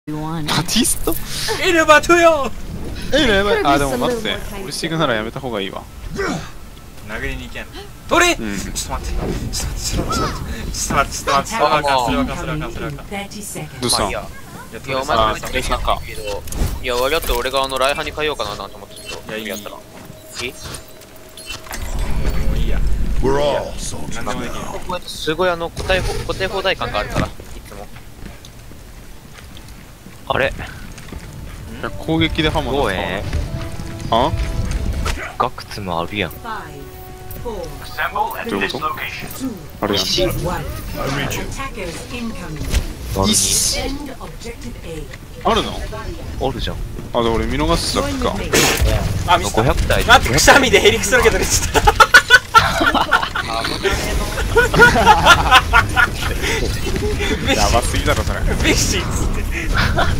バティストエレバトよ。 やばい。あ、でも待って。俺シグならやめた方がいいわ。 殴りに行けん。取れ。ちょっと待って。ちょっと待って。それはあかん。どうしたん？ いや、お前が言ってたけど、いや、割り合って俺がライハに変えようかなと思ってちょっと、やったら。 もういいや。 We're all なんでもできる。 すごい答え放題感があるから、いつも。あれ攻撃で刃物使うの？あ？ ガクツもあるやん。 どういうこと？あれやん。あるの？ おるじゃん。 あ、で俺見逃すだけか。 あ、見せた。 500体。 待って、くしゃみでヘリクスロケットでした。 やばすぎだろそれ。 ビシッつって。